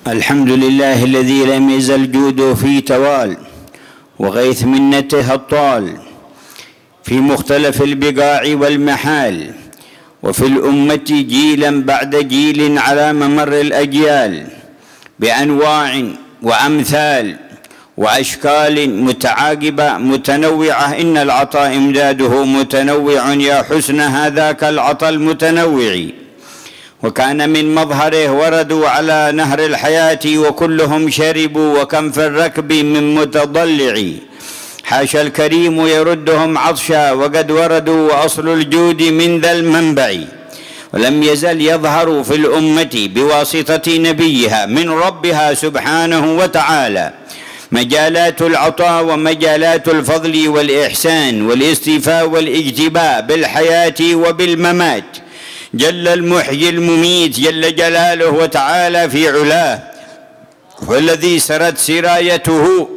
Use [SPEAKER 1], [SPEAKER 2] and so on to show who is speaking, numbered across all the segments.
[SPEAKER 1] الحمد لله الذي لم يزل جوده في توال وغيث منته الطال في مختلف البقاع والمحال، وفي الأمة جيلا بعد جيل على ممر الأجيال بأنواع وأمثال وأشكال متعاقبة متنوعة. إن العطاء إمداده متنوع يا حسن هذاك العطاء المتنوع. وكان من مظهره وردوا على نهر الحياة وكلهم شربوا، وكم في الركب من متضلع. حاشا الكريم يردهم عطشا وقد وردوا، وأصل الجود من ذا المنبع. ولم يزل يظهر في الأمة بواسطة نبيها من ربها سبحانه وتعالى مجالات العطاء ومجالات الفضل والإحسان والاستيفاء والاجتباء بالحياة وبالممات. جل المحيي المميت جل جلاله وتعالى في علاه، والذي سرت سرايته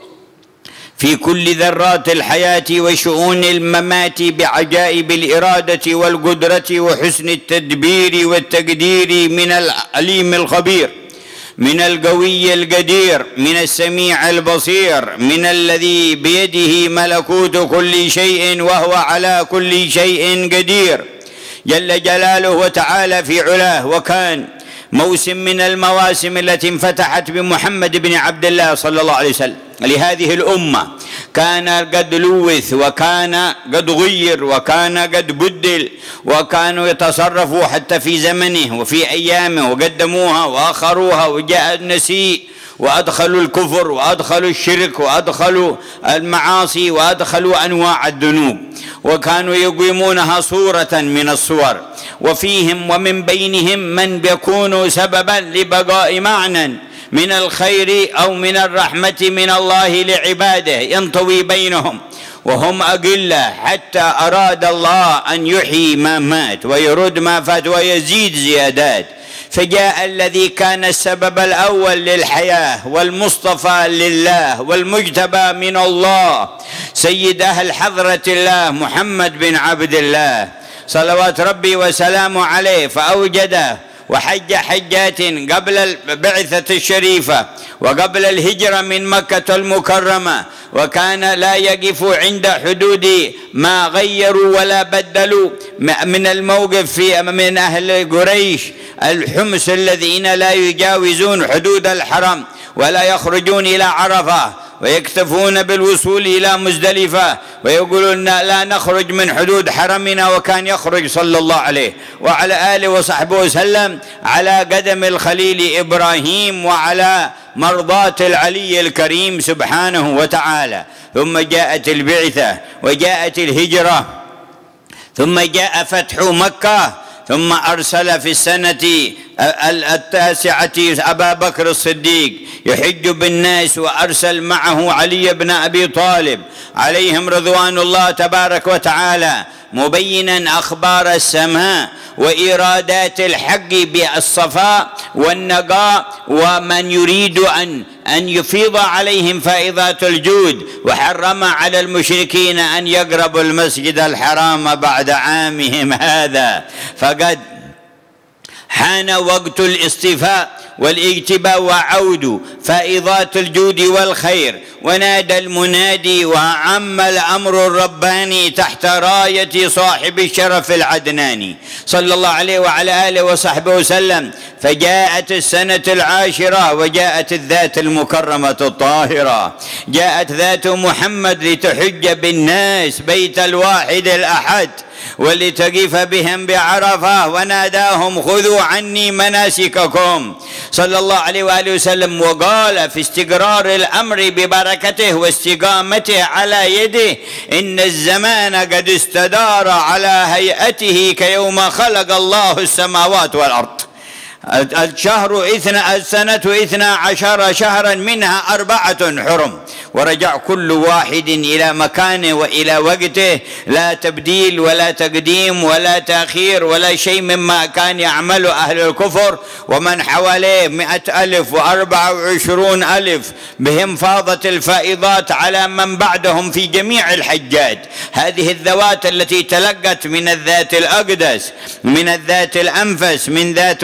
[SPEAKER 1] في كل ذرات الحياة وشؤون الممات بعجائب الإرادة والقدرة وحسن التدبير والتقدير، من العليم الخبير، من القوي القدير، من السميع البصير، من الذي بيده ملكوت كل شيء وهو على كل شيء قدير جل جلاله وتعالى في علاه. وكان موسم من المواسم التي انفتحت بمحمد بن عبد الله صلى الله عليه وسلم لهذه الأمة كان قد لوث، وكان قد غير، وكان قد بدل، وكانوا يتصرفوا حتى في زمنه وفي أيامه وقدموها وآخروها، وجاء النسيء وأدخلوا الكفر وأدخلوا الشرك وأدخلوا المعاصي وأدخلوا أنواع الذنوب، وكانوا يقيمونها صورة من الصور، وفيهم ومن بينهم من يكون سببا لبقاء معنى من الخير أو من الرحمة من الله لعباده ينطوي بينهم، وهم أقلة حتى أراد الله أن يحيي ما مات ويرد ما فات ويزيد زيادات. فجاء الذي كان السبب الأول للحياة والمصطفى لله والمجتبى من الله سيد أهل حضرة الله محمد بن عبد الله صلوات ربي وسلامه عليه، فأوجده وحج حجات قبل البعثة الشريفة وقبل الهجرة من مكة المكرمة، وكان لا يقف عند حدود ما غيروا ولا بدلوا من الموقف في من أهل قريش الحمص الذين لا يجاوزون حدود الحرم ولا يخرجون إلى عرفة ويكتفون بالوصول إلى مزدلفة ويقولون لا نخرج من حدود حرمنا، وكان يخرج صلى الله عليه وعلى آله وصحبه وسلم على قدم الخليل إبراهيم وعلى مرضاة العلي الكريم سبحانه وتعالى. ثم جاءت البعثة وجاءت الهجرة ثم جاء فتح مكة، ثم أرسل في السنة 9 أبا بكر الصديق يحج بالناس، وأرسل معه علي بن أبي طالب عليهم رضوان الله تبارك وتعالى مبينا أخبار السماء وإيرادات الحق بالصفاء والنقاء، ومن يريد أن يفيض عليهم فائضات الجود، وحرم على المشركين أن يقربوا المسجد الحرام بعد عامهم هذا، فقد حان وقت الاصطفاء والاجتباء وعود فائضات الجود والخير. ونادى المنادي وعم الأمر الرباني تحت راية صاحب الشرف العدناني صلى الله عليه وعلى آله وصحبه وسلم. فجاءت السنة 10 وجاءت الذات المكرمة الطاهرة، جاءت ذات محمد لتحج بالناس بيت الواحد الأحد ولتقف بهم بعرفة، وناداهم خذوا عني مناسككم صلى الله عليه وآله وسلم. وقال في استقرار الأمر ببركته واستقامته على يده إن الزمان قد استدار على هيئته كيوم خلق الله السماوات والأرض. السنة 12 شهرا منها 4 حرم، ورجع كل واحد إلى مكانه وإلى وقته، لا تبديل ولا تقديم ولا تأخير ولا شيء مما كان يعمله أهل الكفر ومن حواليه 100,000 و24,000 بهم فاضت الفائضات على من بعدهم في جميع الحجات. هذه الذوات التي تلقت من الذات الأقدس من الذات الأنفس من ذات محمد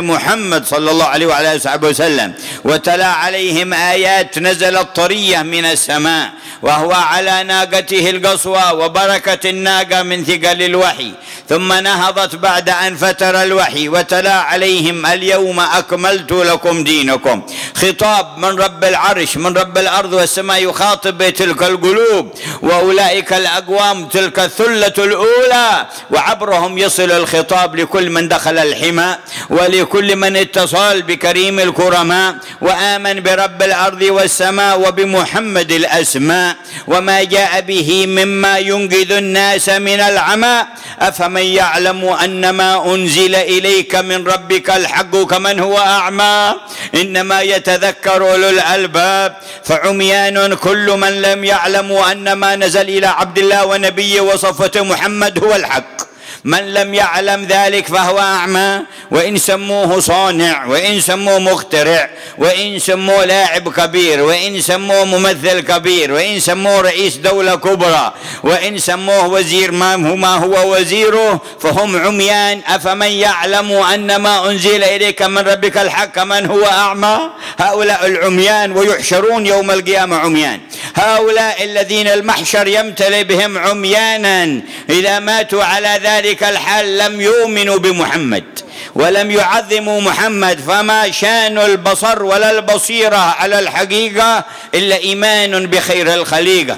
[SPEAKER 1] محمد صلى الله عليه وعلى آله وصحبه وسلم، وتلا عليهم آيات نزلت طرية من السماء، وهو على ناقته القصوى، وبركة الناقة من ثقل الوحي. ثم نهضت بعد أن فتر الوحي وتلا عليهم اليوم أكملت لكم دينكم. خطاب من رب العرش من رب الأرض والسماء يخاطب تلك القلوب وأولئك الأقوام، تلك الثلة الأولى، وعبرهم يصل الخطاب لكل من دخل الحمى ولكل من اتصل بكريم الكرماء وآمن برب الأرض والسماء وبمحمد الأسماء وما جاء به مما ينقذ الناس من العمى. أفمن يعلم أن ما أنزل إليك من ربك الحق كمن هو أعمى، إنما يتذكر أولو الألباب. فعميان كل من لم يعلموا أن ما نزل إلى عبد الله ونبيه وصفوة محمد هو الحق. من لم يعلم ذلك فهو أعمى، وإن سموه صانع، وإن سموه مخترع، وإن سموه لاعب كبير، وإن سموه ممثل كبير، وإن سموه رئيس دولة كبرى، وإن سموه وزير ما هو وزيره، فهم عميان. أفمن يعلم أن ما أنزل إليك من ربك الحق من هو أعمى. هؤلاء العميان ويحشرون يوم القيامة عميان. هؤلاء الذين المحشر يمتلئ بهم عميانا إذا ماتوا على ذلك الحال لم يؤمنوا بمحمد ولم يعظموا محمد، فما شان البصر ولا البصيرة على الحقيقة إلا إيمان بخير الخليقة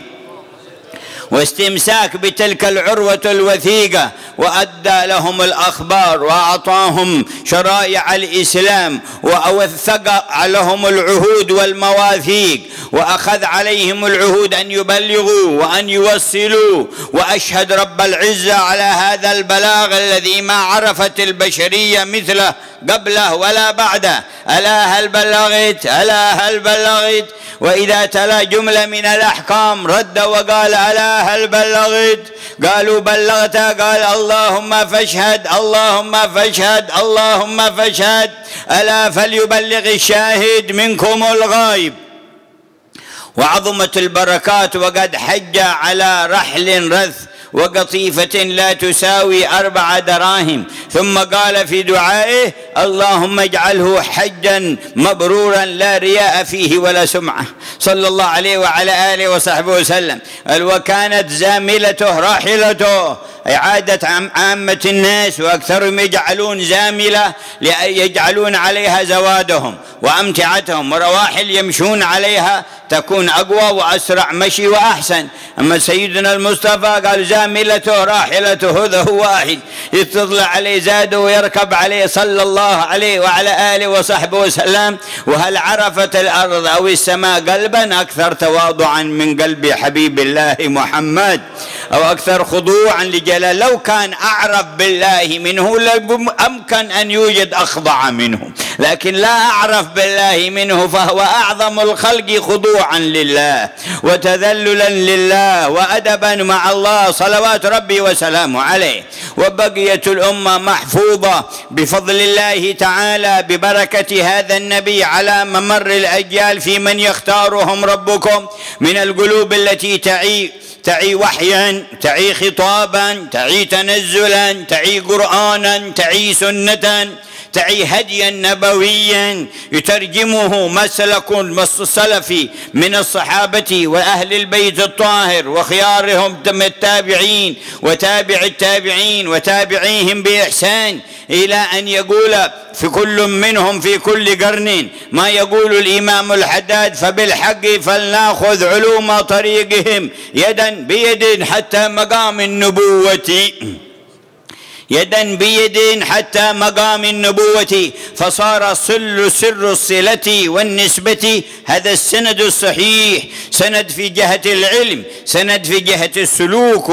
[SPEAKER 1] واستمساك بتلك العروة الوثيقة، وأدى لهم الأخبار وأعطاهم شرائع الإسلام وأوثق لهم العهود والمواثيق، وأخذ عليهم العهود أن يبلغوا وأن يوصلوا. وأشهد رب العزة على هذا البلاغ الذي ما عرفت البشرية مثله قبله ولا بعده. ألا هل بلغت؟ ألا هل بلغت؟ وإذا تلا جملة من الأحكام رد وقال ألا هل بلغت؟ قالوا بلغت، قال اللهم فاشهد اللهم فاشهد اللهم فاشهد. ألا فليبلغ الشاهد منكم الغائب. وعظمت البركات وقد حج على رحل رث وقطيفة لا تساوي 4 دراهم، ثم قال في دعائه اللهم اجعله حجا مبرورا لا رياء فيه ولا سمعة، صلى الله عليه وعلى آله وصحبه وسلم. وكانت زاملته راحلته، إعادة عامة الناس وأكثرهم يجعلون زاملة يجعلون عليها زوادهم وأمتعتهم، ورواحل يمشون عليها تكون أقوى وأسرع مشي وأحسن. أما سيدنا المصطفى قال زاملته راحلته، هذا هو واحد يتطلع عليه زاده ويركب عليه صلى الله عليه وعلى آله وصحبه وسلم. وهل عرفت الأرض أو السماء قلبا أكثر تواضعا من قلب حبيب الله محمد، أو أكثر خضوعا لجلال؟ لو كان أعرف بالله منه أمكن أن يوجد أخضع منه، لكن لا أعرف بالله منه، فهو أعظم الخلق خضوعا لله وتذللا لله وأدبا مع الله صلوات ربي وسلامه عليه. وبقية الأمة محفوظة بفضل الله تعالى ببركة هذا النبي على ممر الأجيال، في من يختارهم ربكم من القلوب التي تعي وحيا، تعي خطابا، تعي تنزلا، تعي قرآنا، تعي سنة، تعي هديا نبويا يترجمه مسلك السلف من الصحابة وأهل البيت الطاهر وخيارهم التابعين وتابع التابعين وتابعيهم بإحسان، إلى أن يقول في كل منهم في كل قرن ما يقول الإمام الحداد: فبالحق فلنأخذ علوم طريقهم يدا بيد حتى مقام النبوة، يدا بيد حتى مقام النبوة. فصار سر الصلة والنسبة هذا السند الصحيح، سند في جهة العلم، سند في جهة السلوك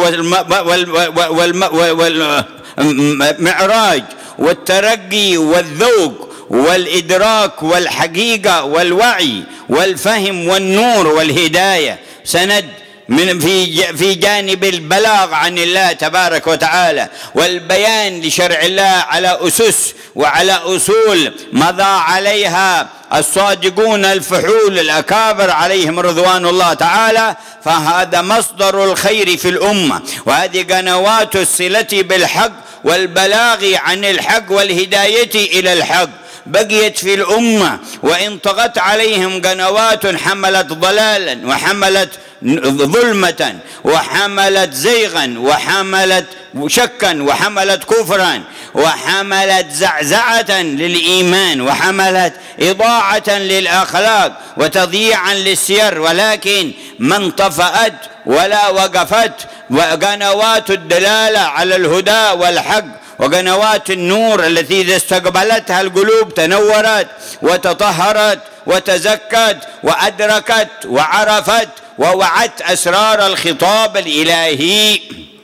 [SPEAKER 1] والمعراج والترقي والذوق والإدراك والحقيقة والوعي والفهم والنور والهداية، سند في جانب البلاغ عن الله تبارك وتعالى والبيان لشرع الله على أسس وعلى أصول مضى عليها الصادقون الفحول الأكابر عليهم رضوان الله تعالى. فهذا مصدر الخير في الأمة، وهذه قنوات الصلة بالحق والبلاغ عن الحق والهداية إلى الحق. بقيت في الأمة، وإن طغت عليهم قنوات حملت ضلالا وحملت ظلمة وحملت زيغا وحملت شكا وحملت كفرا وحملت زعزعة للإيمان وحملت إضاعة للأخلاق وتضييعا للسير، ولكن ما انطفأت ولا وقفت، وقنوات الدلالة على الهدى والحق وقنوات النور التي إذا استقبلتها القلوب تنورت وتطهرت وتزكت وأدركت وعرفت ووعت أسرار الخطاب الإلهي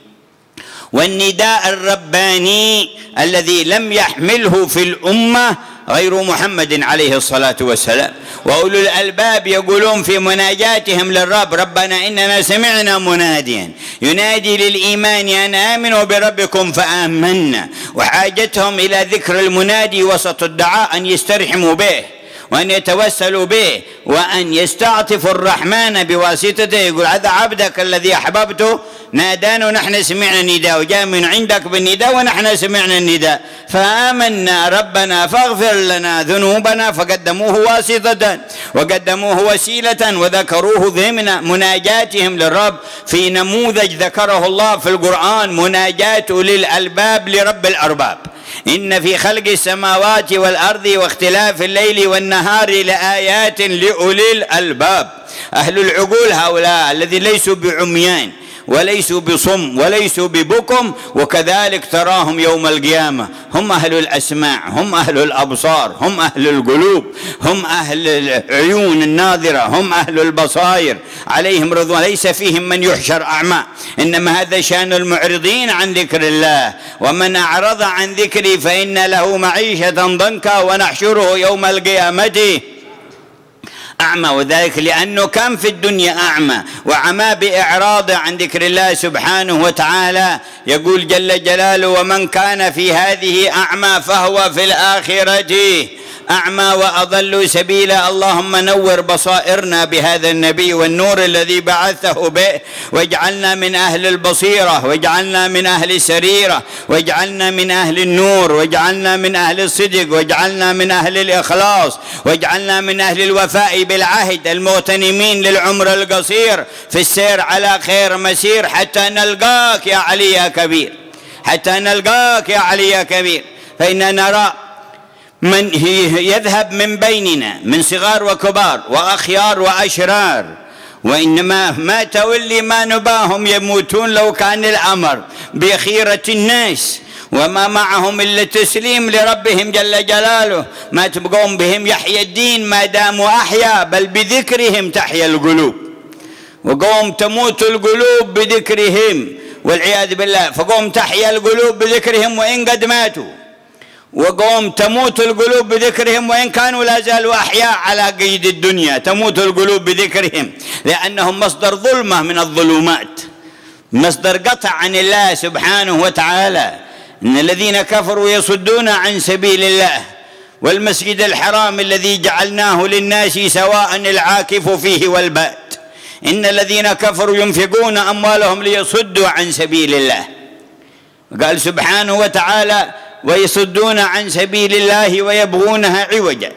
[SPEAKER 1] والنداء الرباني الذي لم يحمله في الأمة غير محمد عليه الصلاة والسلام. وأولو الألباب يقولون في مناجاتهم للرب: ربنا إننا سمعنا مناديا ينادي للإيمان أن آمنوا بربكم فآمنا. وحاجتهم إلى ذكر المنادي وسط الدعاء أن يسترحموا به وأن يتوسلوا به وأن يستعطفوا الرحمن بواسطته. يقول: هذا عبدك الذي أحببته نادانا ونحن سمعنا النداء، وجاء من عندك بالنداء ونحن سمعنا النداء فآمنا ربنا فاغفر لنا ذنوبنا، فقدموه واسطة وقدموه وسيلة وذكروه ضمن مناجاتهم للرب في نموذج ذكره الله في القرآن: مناجات أولي الألباب لرب الأرباب. إن في خلق السماوات والأرض واختلاف الليل والنهار لآيات لأولي الألباب. أهل العقول هؤلاء الذين ليسوا بعميان وليسوا بصم وليسوا ببكم، وكذلك تراهم يوم القيامة هم أهل الأسماع، هم أهل الأبصار، هم أهل القلوب، هم أهل العيون الناظرة، هم أهل البصائر عليهم رضوان. ليس فيهم من يحشر أعمى، إنما هذا شأن المعرضين عن ذكر الله. ومن أعرض عن ذكري فإن له معيشة ضنكا ونحشره يوم القيامة أعمى. وذلك لأنه كان في الدنيا أعمى وعمى بإعراضه عن ذكر الله سبحانه وتعالى. يقول جل جلاله: ومن كان في هذه أعمى فهو في الآخرة أعمى وأضل سبيلا. اللهم نور بصائرنا بهذا النبي والنور الذي بعثه به، واجعلنا من أهل البصيرة، واجعلنا من أهل السريرة، واجعلنا من أهل النور، واجعلنا من أهل الصدق، واجعلنا من أهل الإخلاص، واجعلنا من أهل الوفاء بالعهد المغتنمين للعمر القصير في السير على خير مسير حتى نلقاك يا علي يا كبير، حتى نلقاك يا علي يا كبير. فإننا نرى من يذهب من بيننا من صغار وكبار وأخيار وأشرار، وإنما ما تولي ما نباهم يموتون لو كان الأمر بخيرة الناس، وما معهم إلا التسليم لربهم جل جلاله. ما تبقون بهم يحيى الدين ما داموا أحيا، بل بذكرهم تحيا القلوب، وقوم تموت القلوب بذكرهم والعياذ بالله. فقوم تحيا القلوب بذكرهم وإن قد ماتوا، وقوم تموت القلوب بذكرهم وإن كانوا لا زالوا أحياء على قيد الدنيا. تموت القلوب بذكرهم لأنهم مصدر ظلمة من الظلمات، مصدر قطع عن الله سبحانه وتعالى. إن الذين كفروا يصدون عن سبيل الله والمسجد الحرام الذي جعلناه للناس سواء العاكف فيه والباد. إن الذين كفروا ينفقون أموالهم ليصدوا عن سبيل الله. قال سبحانه وتعالى: ويصدون عن سبيل الله ويبغونها عوجا.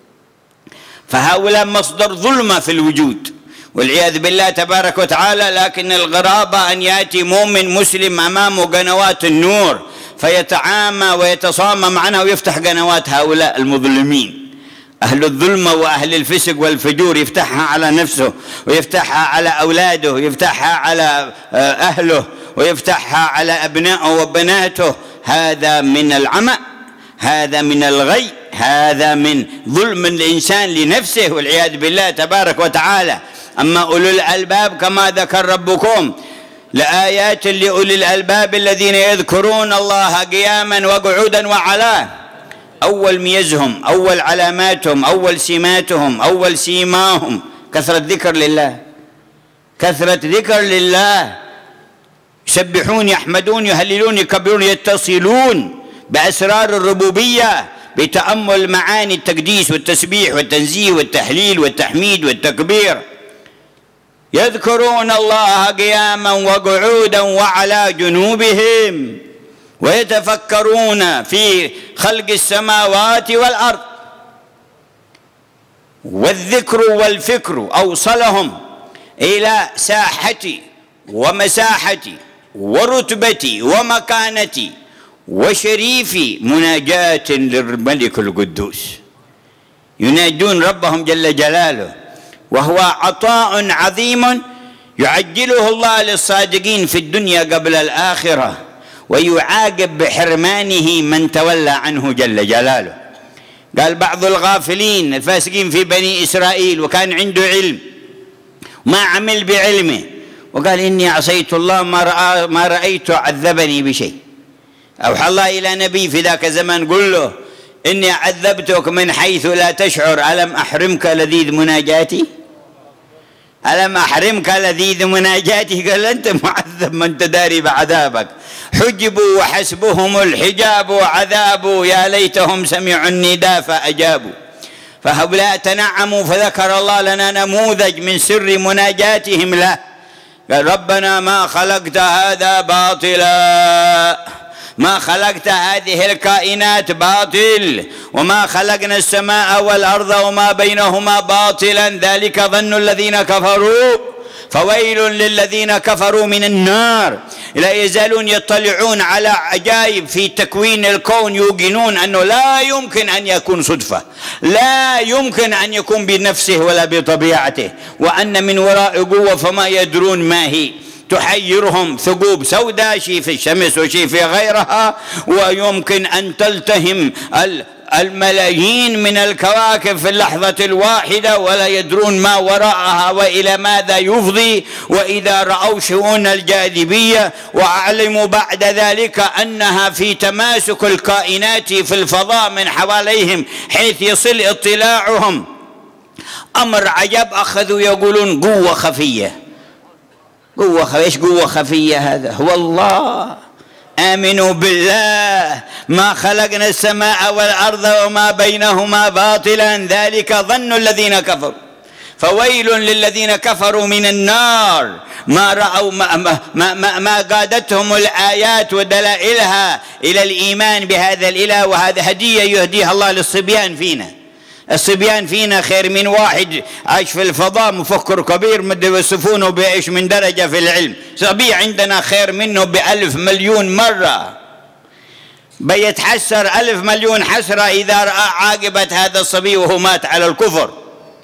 [SPEAKER 1] فهؤلاء مصدر ظلمة في الوجود والعياذ بالله تبارك وتعالى. لكن الغرابة أن يأتي مؤمن مسلم أمامه قنوات النور فيتعامى ويتصامم عنها ويفتح قنوات هؤلاء المظلمين، أهل الظلمة وأهل الفسق والفجور، يفتحها على نفسه ويفتحها على أولاده ويفتحها على أهله ويفتحها على أبنائه وبناته. هذا من العمى، هذا من الغي، هذا من ظلم الإنسان لنفسه والعياذ بالله تبارك وتعالى. أما أولو الألباب كما ذكر ربكم: لآيات لأولي الألباب الذين يذكرون الله قياما وقعودا وعلى. أول ميزهم، أول علاماتهم، أول سماتهم، أول سيماهم كثرة ذكر لله، كثرة ذكر لله. يسبحون، يحمدون، يهللون، يكبرون، يتصلون بأسرار الربوبية بتأمل معاني التقديس والتسبيح والتنزيه والتحليل والتحميد والتكبير. يذكرون الله قياما وقعودا وعلى جنوبهم ويتفكرون في خلق السماوات والأرض والذكر والفكر أوصلهم إلى ساحتي ومساحتي ورتبتي ومكانتي وشريفي مناجاة للملك القدوس، يناجون ربهم جل جلاله، وهو عطاء عظيم يعجله الله للصادقين في الدنيا قبل الآخرة، ويعاقب بحرمانه من تولى عنه جل جلاله. قال بعض الغافلين الفاسقين في بني إسرائيل وكان عنده علم ما عمل بعلمه، وقال إني عصيت الله ما رأيت عذبني بشيء. أوحى الله إلى نبي في ذاك الزمان قل له إني عذبتك من حيث لا تشعر، ألم أحرمك لذيذ مناجاتي؟ ألم أحرمك لذيذ مناجاتي؟ قال أنت معذب من تداري بعذابك. حجبوا وحسبهم الحجاب وعذابوا، يا ليتهم سمعوا النداء فأجابوا. فهؤلاء تنعموا، فذكر الله لنا نموذج من سر مناجاتهم له. قال ربنا ما خلقت هذا باطلا، ما خلقت هذه الكائنات باطل، وما خلقنا السماء والأرض وما بينهما باطلا، ذلك ظن الذين كفروا، فويل للذين كفروا من النار. لا يزالون يطلعون على عجائب في تكوين الكون، يوقنون أنه لا يمكن أن يكون صدفة، لا يمكن أن يكون بنفسه ولا بطبيعته، وأن من وراء قوة فما يدرون ما هي، تحيرهم ثقوب سوداء، شيء في الشمس وشيء في غيرها، ويمكن أن تلتهم الملايين من الكواكب في اللحظة الواحدة ولا يدرون ما وراءها وإلى ماذا يفضي. وإذا رأوا شؤون الجاذبية وأعلموا بعد ذلك أنها في تماسك الكائنات في الفضاء من حواليهم حيث يصل اطلاعهم أمر عجب، أخذوا يقولون قوة خفية. إيش قوة خفية؟ هذا هو الله. آمنوا بالله ما خلقنا السماء والأرض وما بينهما باطلا، ذلك ظن الذين كفروا، فويل للذين كفروا من النار. ما رأوا ما قادتهم الآيات ودلائلها إلى الإيمان بهذا الإله، وهذا هدية يهديها الله للصبيان فينا. الصبيان فينا خير من واحد عايش في الفضاء مفكر كبير مد يوصفونه بإيش من درجة في العلم. صبي عندنا خير منه ب1000 مليون مرة، بيتحسر 1000 مليون حسرة إذا رأى عاقبة هذا الصبي وهو مات على الكفر.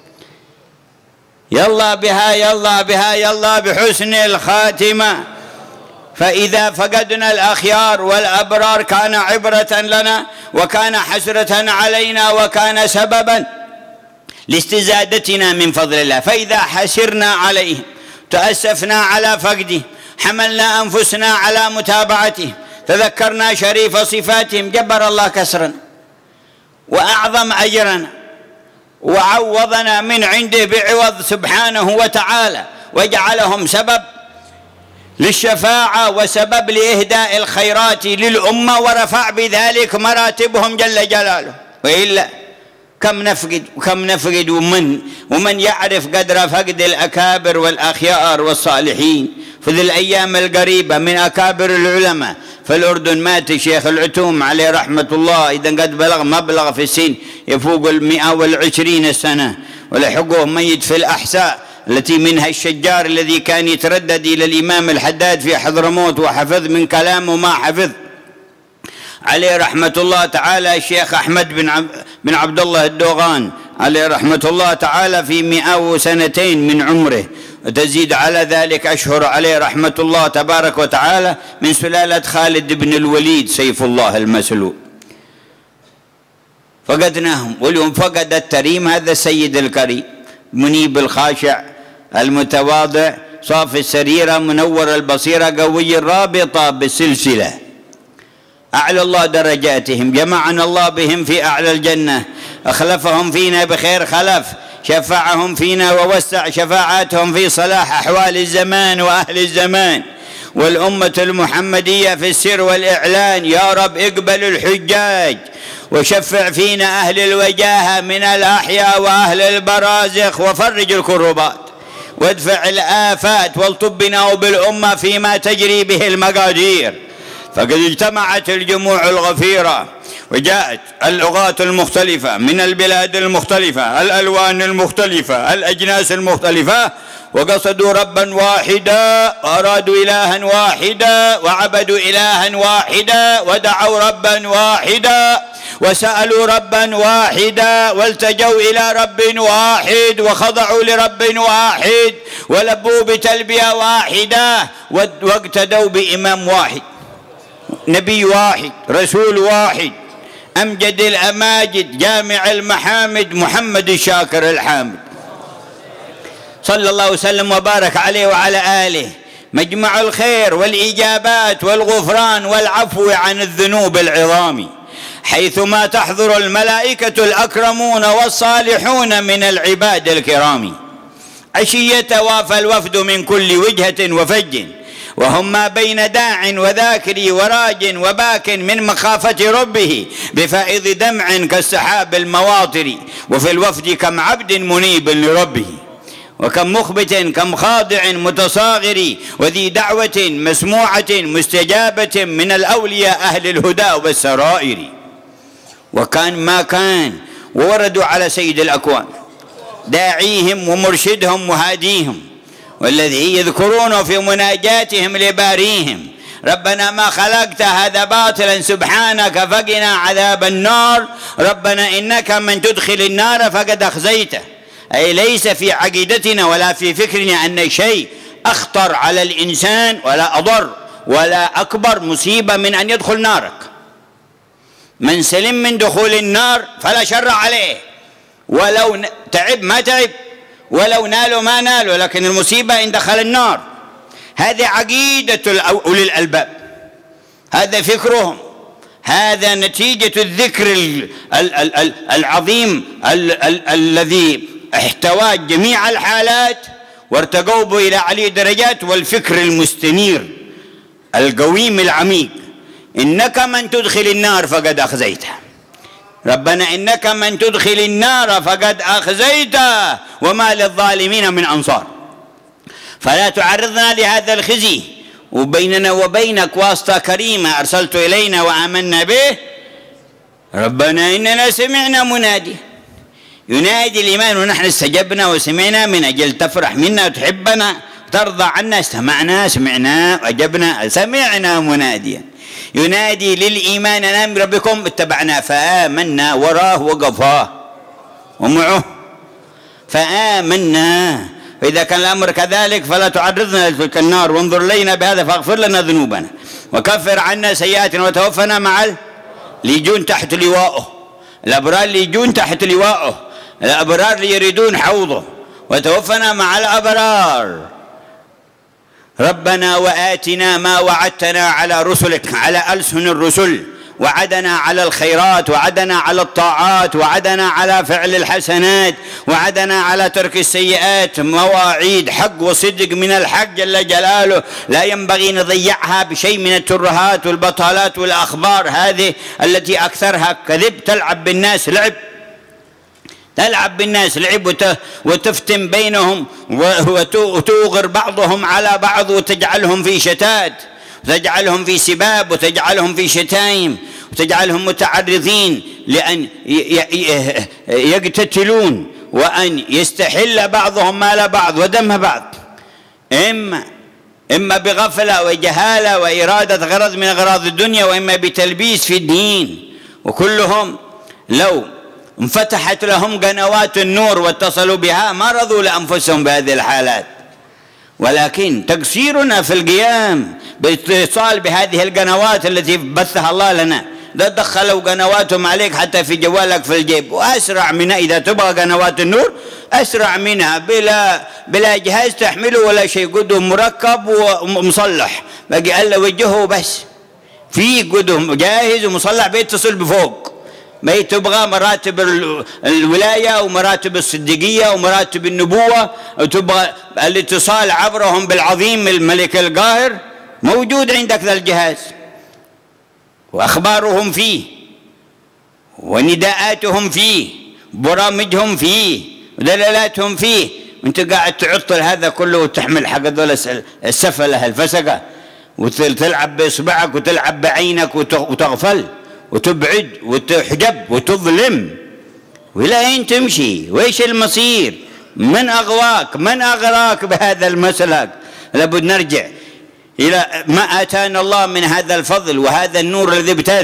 [SPEAKER 1] يلا بها يلا بها يلا بحسن الخاتمة. فإذا فقدنا الأخيار والأبرار كان عبرة لنا، وكان حسرة علينا، وكان سببا لاستزادتنا من فضل الله. فإذا حسرنا عليه تأسفنا على فقده، حملنا أنفسنا على متابعته، تذكرنا شريف صفاتهم، جبر الله كسرنا وأعظم أجرنا وعوضنا من عنده بعوض سبحانه وتعالى، وجعلهم سبب للشفاعة وسبب لإهداء الخيرات للأمة، ورفع بذلك مراتبهم جل جلاله. وإلا كم نفقد وكم نفقد، ومن يعرف قدر فقد الأكابر والأخيار والصالحين. في ذي الأيام القريبة من أكابر العلماء في الأردن مات الشيخ العتوم عليه رحمة الله، إذا قد بلغ مبلغ في السن يفوق 120 سنة، ولحقه ميت في الأحساء التي منها الشجار الذي كان يتردد إلى الإمام الحداد في حضرموت وحفظ من كلامه ما حفظ عليه رحمة الله تعالى. الشيخ أحمد بن عبد الله الدوغان عليه رحمة الله تعالى في 102 من عمره، وتزيد على ذلك أشهر عليه رحمة الله تبارك وتعالى من سلالة خالد بن الوليد سيف الله المسلول. فقدناهم، واليوم فقد التريم هذا السيد الكريم منيب الخاشع المتواضع صافي السريرة منور البصيرة قوي الرابطة بالسلسلة. أعلى الله درجاتهم، جمعنا الله بهم في أعلى الجنة، أخلفهم فينا بخير خلف، شفعهم فينا ووسع شفاعاتهم في صلاح أحوال الزمان وأهل الزمان والأمة المحمدية في السر والإعلان. يا رب اقبل الحجاج، وشفع فينا أهل الوجاهة من الأحياء وأهل البرازخ، وفرج الكربات وادفع الآفات، والطب بنا وبالأمة فيما تجري به المقادير. فقد اجتمعت الجموع الغفيرة وجاءت اللغات المختلفة من البلاد المختلفة، الألوان المختلفة، الأجناس المختلفة، وقصدوا ربا واحدا وأرادوا إلها واحدا وعبدوا إلها واحدا ودعوا ربا واحدا وسألوا ربا واحدا والتجوا إلى رب واحد وخضعوا لرب واحد ولبوا بتلبية واحدة واقتدوا بإمام واحد، نبي واحد، رسول واحد، أمجد الأماجد، جامع المحامد، محمد الشاكر الحامد، صلى الله وسلم وبارك عليه وعلى آله، مجمع الخير والإجابات والغفران والعفو عن الذنوب العظام، حيثما تحضر الملائكة الأكرمون والصالحون من العباد الكرام. عشية وافى الوفد من كل وجهة وفج، وهم ما بين داع وذاكر وراج وباك من مخافة ربه بفائض دمع كالسحاب المواطر. وفي الوفد كم عبد منيب لربه، وكم مخبت كم خاضع متصاغر، وذي دعوة مسموعة مستجابة من الأولياء أهل الهدى والسرائر. وكان ما كان ووردوا على سيد الأكوان داعيهم ومرشدهم وهاديهم، والذي يذكرونه في مناجاتهم لباريهم: ربنا ما خلقت هذا باطلا سبحانك فقنا عذاب النار، ربنا إنك من تدخل النار فقد أخزيته. أي ليس في عقيدتنا ولا في فكرنا أن شيء أخطر على الإنسان ولا أضر ولا أكبر مصيبة من أن يدخل نارك. من سلم من دخول النار فلا شر عليه، ولو تعب ما تعب، ولو نالوا ما نالوا، لكن المصيبة إن دخل النار. هذه عقيدة أولي الألباب، هذا فكرهم، هذا نتيجة الذكر العظيم الذي احتوى جميع الحالات وارتقوا به إلى علي درجات، والفكر المستنير القويم العميق: إنك من تدخل النار فقد أخزيته، ربنا إنك من تدخل النار فقد أخزيته وما للظالمين من أنصار. فلا تعرضنا لهذا الخزي، وبيننا وبينك واسطة كريمة أرسلت إلينا وآمنا به، ربنا إننا سمعنا منادي ينادي الإيمان ونحن استجبنا وسمعنا من أجل تفرح منا وتحبنا وترضى عنا، استمعنا سمعنا وأجبنا، سمعنا مناديا ينادي للإيمان أن ربكم اتبعنا فآمنا، وراه وقفاه ومعه فآمنا. فإذا كان الأمر كذلك فلا تعرضنا لتلك النار، وانظر إلينا بهذا فاغفر لنا ذنوبنا وكفر عنا سيئاتنا وتوفنا مع اللي تحت لواءه، الأبرار اللي يجون تحت لواءه، الأبرار اللي يريدون حوضه، وتوفنا مع الأبرار. ربنا وآتنا ما وعدتنا على رسلك، على ألسن الرسل، وعدنا على الخيرات، وعدنا على الطاعات، وعدنا على فعل الحسنات، وعدنا على ترك السيئات، مواعيد حق وصدق من الحق جل جلاله لا ينبغي نضيعها بشيء من الترهات والبطالات والأخبار هذه التي أكثرها كذب، تلعب بالناس لعب، تلعب بالناس لعب وتفتن بينهم وتوغر بعضهم على بعض وتجعلهم في شتات، وتجعلهم في سباب، وتجعلهم في شتايم، وتجعلهم متعرضين لأن يقتتلون وأن يستحل بعضهم مال بعض ودم بعض، إما بغفلة وجهالة وإرادة غرض من أغراض الدنيا، وإما بتلبيس في الدين. وكلهم لو انفتحت لهم قنوات النور واتصلوا بها ما رضوا لأنفسهم بهذه الحالات، ولكن تقصيرنا في القيام بالاتصال بهذه القنوات التي بثها الله لنا. لا دخلوا قنواتهم عليك حتى في جوالك في الجيب، وأسرع منها إذا تبغى قنوات النور أسرع منها بلا جهاز تحمله ولا شيء، قدم مركب ومصلح، باقي ألا وجهه بس في قدم جاهز ومصلح بيتصل بفوق. ما تبغى مراتب الولاية ومراتب الصديقية ومراتب النبوة، وتبغى الاتصال عبرهم بالعظيم الملك القاهر، موجود عندك ذا الجهاز، وأخبارهم فيه، ونداءاتهم فيه، برامجهم فيه، ودلالاتهم فيه، وانت قاعد تعطل هذا كله وتحمل حق هذول السفلة الفسقة، وتلعب بإصبعك وتلعب بعينك وتغفل وتبعد وتحجب وتظلم. وإلى أين تمشي؟ وإيش المصير؟ من أغواك؟ من أغراك بهذا المسلك؟ لابد نرجع إلى ما آتانا الله من هذا الفضل وهذا النور الذي ابتث،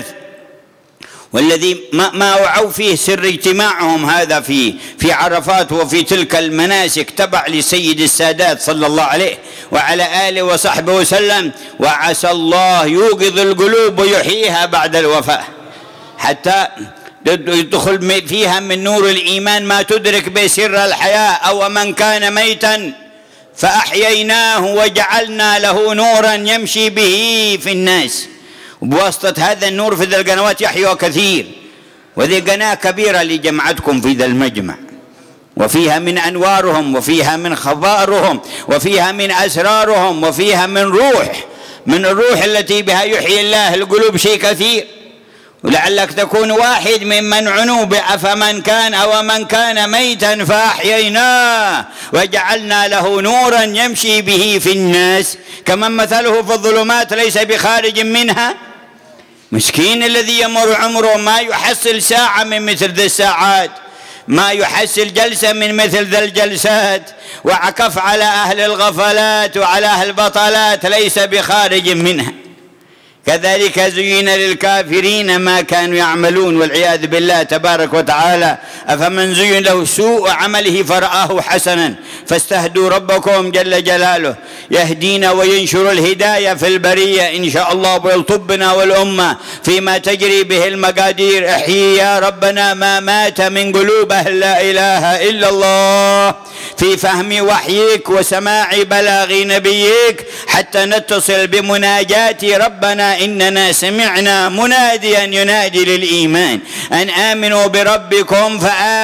[SPEAKER 1] والذي ما وعوا فيه سر اجتماعهم هذا في عرفات وفي تلك المناسك تبع لسيد السادات صلى الله عليه وعلى آله وصحبه وسلم. وعسى الله يوقظ القلوب ويحييها بعد الوفاة حتى يدخل فيها من نور الإيمان ما تدرك بسر الحياة. أو من كان ميتا فأحييناه وجعلنا له نورا يمشي به في الناس. وبواسطة هذا النور في ذا القنوات يحيوا كثير، وذي قناة كبيرة لجمعتكم في ذا المجمع، وفيها من أنوارهم وفيها من خبارهم وفيها من أسرارهم وفيها من الروح التي بها يحيي الله القلوب شيء كثير. ولعلك تكون واحد ممن عنوا أفمن كان أو من كان ميتا فأحييناه وجعلنا له نورا يمشي به في الناس كمن مثله في الظلمات ليس بخارج منها. مسكين الذي يمر عمره ما يحصل ساعة من مثل ذي الساعات، ما يحصل جلسة من مثل ذا الجلسات، وعكف على أهل الغفلات وعلى أهل البطالات ليس بخارج منها. كذلك زين للكافرين ما كانوا يعملون والعياذ بالله تبارك وتعالى. أفمن زين له سوء عمله فرآه حسنا فاستهدوا ربكم جل جلاله يهدينا وينشر الهداية في البرية إن شاء الله ويلطبنا والأمة فيما تجري به المقادير. احيي يا ربنا ما مات من قلوب أهل لا إله إلا الله في فهم وحيك وسماع بلاغ نبيك حتى نتصل بمناجات ربنا إننا سمعنا مناديا ينادي للإيمان أن آمنوا بربكم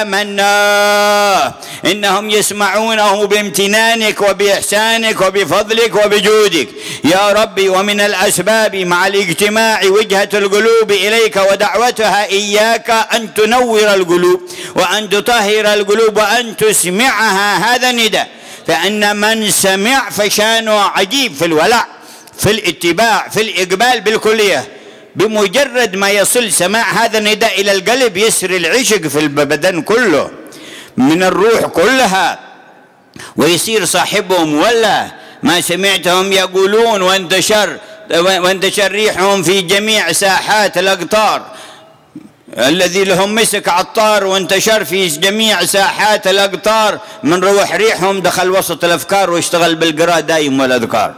[SPEAKER 1] فآمنا. إنهم يسمعونه بامتنانك وبإحسانك وبفضلك وبجودك يا ربي. ومن الأسباب مع الاجتماع وجهة القلوب إليك ودعوتها إياك أن تنور القلوب وأن تطهر القلوب وأن تسمعها هذا النداء. فإن من سمع فشانه عجيب في الولع في الاتباع في الإقبال بالكلية. بمجرد ما يصل سماع هذا النداء إلى القلب يسري العشق في البدن كله من الروح كلها ويصير صاحبهم ولا ما سمعتهم يقولون وانتشر ريحهم في جميع ساحات الأقطار. الذي لهم مسك عطار وانتشر في جميع ساحات الأقطار من روح ريحهم دخل وسط الأفكار واشتغل بالقراءة دايم والأذكار.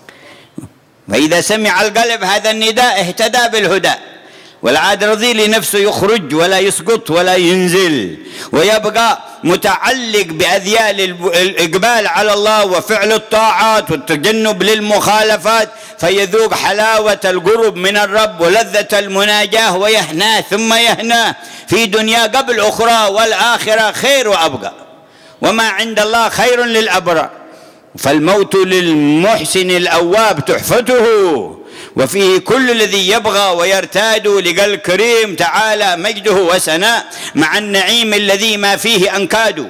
[SPEAKER 1] فإذا سمع القلب هذا النداء اهتدى بالهدى والعاد رضي لنفسه يخرج ولا يسقط ولا ينزل ويبقى متعلق بأذيال الإقبال على الله وفعل الطاعات والتجنب للمخالفات فيذوق حلاوة القرب من الرب ولذة المناجاة ويهنى ثم يهنى في دنيا قبل أخرى والآخرة خير وأبقى. وما عند الله خير للأبرار. فالموت للمحسن الأواب تحفته وفيه كل الذي يبغى ويرتاد لقى الكريم تعالى مجده وسناء مع النعيم الذي ما فيه أنكاد.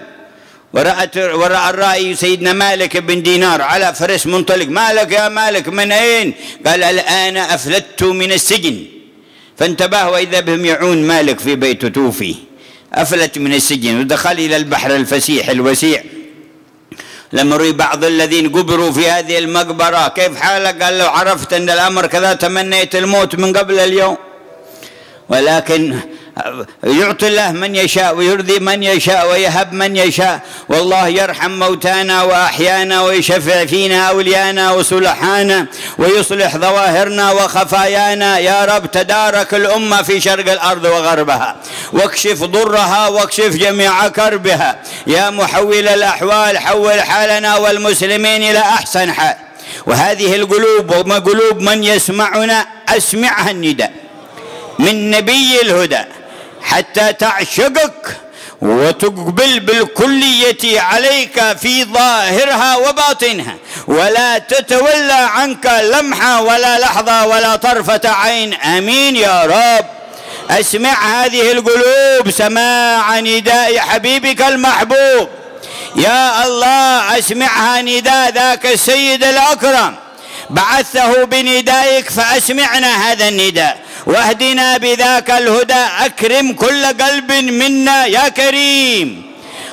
[SPEAKER 1] ورأى الرائي سيدنا مالك بن دينار على فرس منطلق. مالك يا مالك من أين؟ قال الآن أفلت من السجن. فانتبه وإذا بهم يعون مالك في بيته توفي أفلت من السجن ودخل إلى البحر الفسيح الوسيع. لما رأي بعض الذين قبروا في هذه المقبرة كيف حالك؟ قال لو عرفت أن الأمر كذا تمنيت الموت من قبل اليوم. ولكن يعطي الله من يشاء ويرضي من يشاء ويهب من يشاء. والله يرحم موتانا وأحيانا ويشفع فينا أوليانا وصلحانا ويصلح ظواهرنا وخفايانا. يا رب تدارك الأمة في شرق الأرض وغربها واكشف ضرها واكشف جميع كربها. يا محول الأحوال حول حالنا والمسلمين إلى أحسن حال. وهذه القلوب وقلوب من يسمعنا أسمعها النداء من نبي الهدى حتى تعشقك وتقبل بالكلية عليك في ظاهرها وباطنها ولا تتولى عنك لمحة ولا لحظة ولا طرفة عين. آمين يا رب. أسمع هذه القلوب سماع نداء حبيبك المحبوب. يا الله أسمعها نداء ذاك السيد الأكرم بعثه بندائك فأسمعنا هذا النداء واهدنا بذاك الهدى. أكرم كل قلب منا يا كريم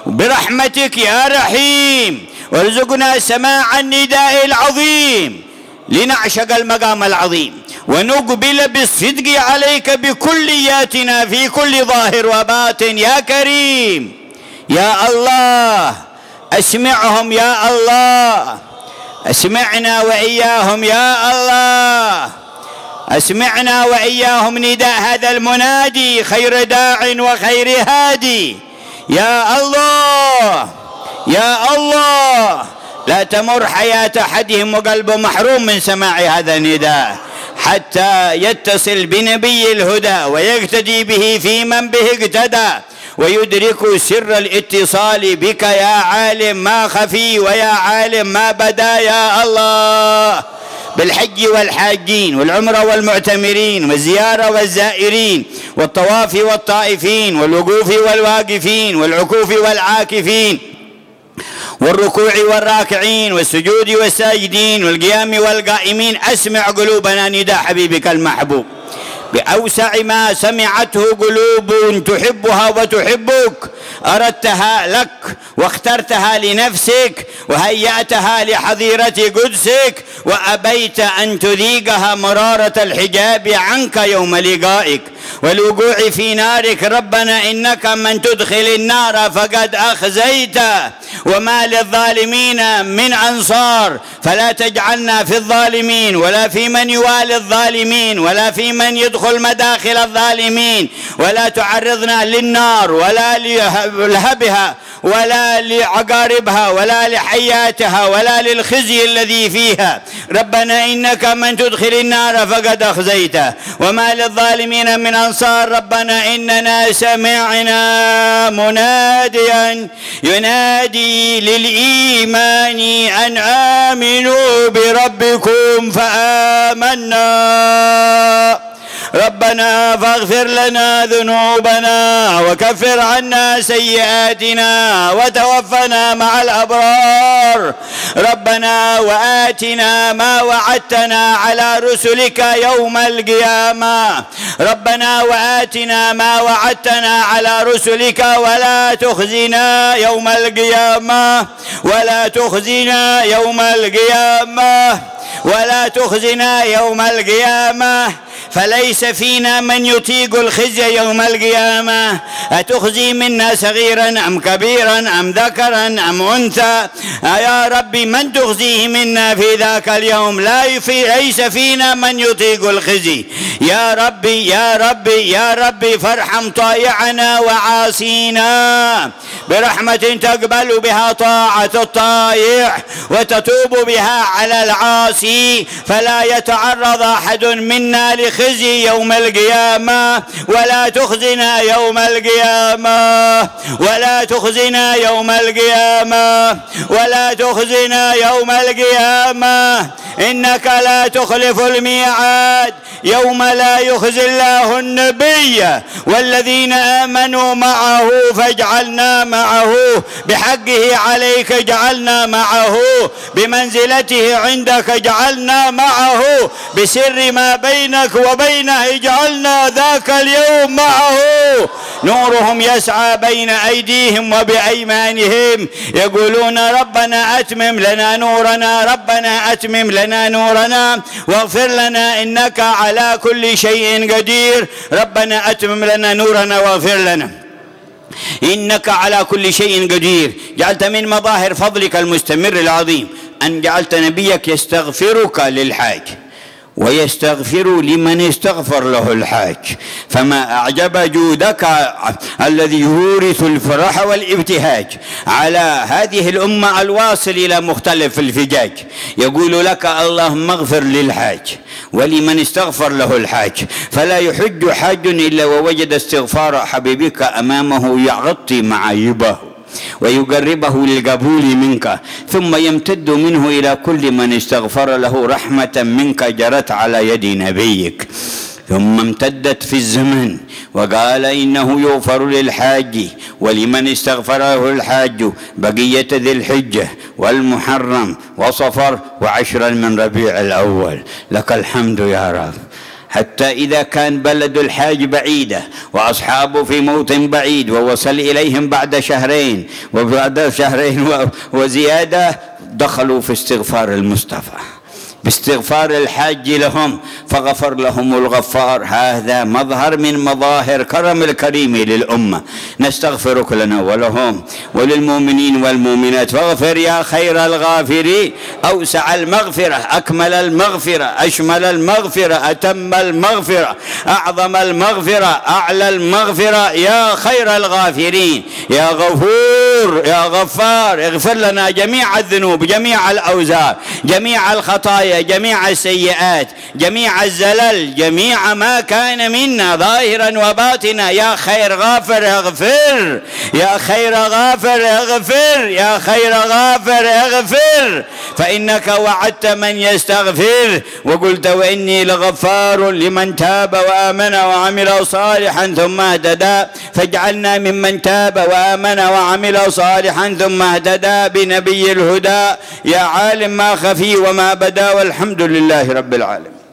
[SPEAKER 1] برحمتك يا رحيم، وارزقنا سماع النداء العظيم لنعشق المقام العظيم ونقبل بالصدق عليك بكلياتنا في كل ظاهر وباطن يا كريم يا الله. أسمعهم يا الله، أسمعنا وإياهم يا الله، أسمعنا وإياهم نداء هذا المنادي خير داع وخير هادي يا الله يا الله. لا تمر حياة أحدهم وقلبه محروم من سماع هذا النداء حتى يتصل بنبي الهدى ويقتدي به في من به اقتدى، ويدرك سر الاتصال بك يا عالم ما خفي ويا عالم ما بدا يا الله. بالحج والحاجين والعمرة والمعتمرين والزيارة والزائرين والطواف والطائفين والوقوف والواقفين والعكوف والعاكفين والركوع والراكعين والسجود والساجدين والقيام والقائمين. أسمع قلوبنا نداء حبيبك المحبوب بأوسع ما سمعته قلوب تحبها وتحبك، أردتها لك واخترتها لنفسك وهيأتها لحظيرة قدسك، وأبيت أن تذيقها مرارة الحجاب عنك يوم لقائك والوقوع في نارك. ربنا إنك من تدخل النار فقد أخزيته وما للظالمين من أنصار، فلا تجعلنا في الظالمين ولا في من يوالي الظالمين ولا في من يدخل مداخل الظالمين، ولا تعرضنا للنار ولا لهبها ولا لعقاربها ولا لحياتها ولا للخزي الذي فيها. ربنا إنك من تدخل النار فقد أخزيته وما للظالمين من أنصار. ربنا إننا سمعنا مناديا ينادي للإيمان أن آمنوا بربكم فآمنا. ربنا فاغفر لنا ذنوبنا وكفر عنا سيئاتنا وتوفنا مع الأبرار. ربنا وآتنا ما وعدتنا على رسلك يوم القيامة. ربنا وآتنا ما وعدتنا على رسلك ولا تخزنا يوم القيامة ولا تخزنا يوم القيامة ولا تخزنا يوم القيامة، فليس فينا من يطيق الخزي يوم القيامة. أتخزي منا صغيرا أم كبيرا أم ذكرا أم أنثى يا ربي من تخزيه منا في ذاك اليوم؟ ليس فينا من يطيق الخزي يا ربي يا ربي يا ربي. فارحم طائعنا وعاصينا برحمة تقبل بها طاعة الطائع وتتوب بها على العاصي، فلا يتعرض أحد منا لخزي يوم القيامة. ولا تخزنا يوم القيامة ولا تخزنا يوم القيامة ولا تخزنا يوم القيامة، إنك لا تخلف الميعاد. يوم لا يخزي الله النبي والذين آمنوا معه فاجعلنا معه بحقه عليك، جعلنا معه بمنزلته عندك، جعلنا معه بسر ما بينك وبينه، اجعلنا ذاك اليوم معه. نورهم يسعى بين أيديهم وبأيمانهم يقولون ربنا أتمم لنا نورنا ربنا أتمم لنا نورنا واغفر لنا إنك على كل شيء قدير. ربنا أتمم لنا نورنا واغفر لنا إنك على كل شيء قدير. جعلت من مظاهر فضلك المستمر العظيم أن جعلت نبيك يستغفرك للحاج ويستغفر لمن استغفر له الحاج، فما أعجب جودك الذي يورث الفرح والابتهاج على هذه الأمة الواصل إلى مختلف الفجاج. يقول لك اللهم اغفر للحاج ولمن استغفر له الحاج، فلا يحج حاج إلا ووجد استغفار حبيبك أمامه يغطي معايبه ويقربه للقبول منك، ثم يمتد منه إلى كل من استغفر له رحمة منك جرت على يد نبيك، ثم امتدت في الزمن وقال إنه يغفر للحاج ولمن استغفره الحاج بقية ذي الحجة والمحرم وصفر وعشرا من ربيع الأول. لك الحمد يا رب. حتى إذا كان بلد الحاج بعيدة وأصحابه في موطن بعيد ووصل إليهم بعد شهرين وبعد شهرين وزيادة، دخلوا في استغفار المصطفى، باستغفار الحاج لهم، فغفر لهم الغفار. هذا مظهر من مظاهر كرم الكريم للأمة. نستغفرك لنا ولهم وللمؤمنين والمؤمنات. فاغفر يا خير الغافرين، أوسع المغفرة، أكمل المغفرة، أشمل المغفرة، أتم المغفرة، أعظم المغفرة، أعلى المغفرة، يا خير الغافرين، يا غفور يا غفار. اغفر لنا جميع الذنوب، جميع الأوزار، جميع الخطايا، جميع السيئات، جميع الزلل، جميع ما كان منا ظاهرا وباطنا. يا خير غافر اغفر، يا خير غافر اغفر، يا خير غافر اغفر، فإنك وعدت من يستغفر وقلت وإني لغفار لمن تاب وآمن وعمل صالحا ثم اهتدى. فاجعلنا ممن تاب وآمن وعمل صالحا ثم اهتدى بنبي الهدى. يا عالم ما خفي وما بدا، والحمد لله رب العالمين.